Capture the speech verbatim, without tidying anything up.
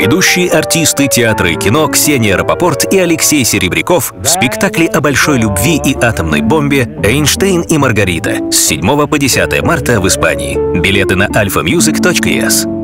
Ведущие артисты театра и кино Ксения Рапопорт и Алексей Серебряков в спектакле о большой любви и атомной бомбе «Эйнштейн и Маргарита» с седьмого по десятое марта в Испании. Билеты на альфа мьюзик точка эс.